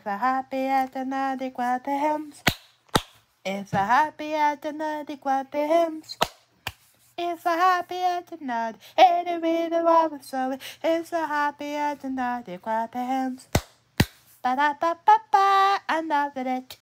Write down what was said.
It's a happy at the night, clap the hymns. It's a happy at the night, clap the hymns. It's a happy at the night, and it really was so. It's a happy at the night, clap the hymns. Ba da ba ba ba, I love it.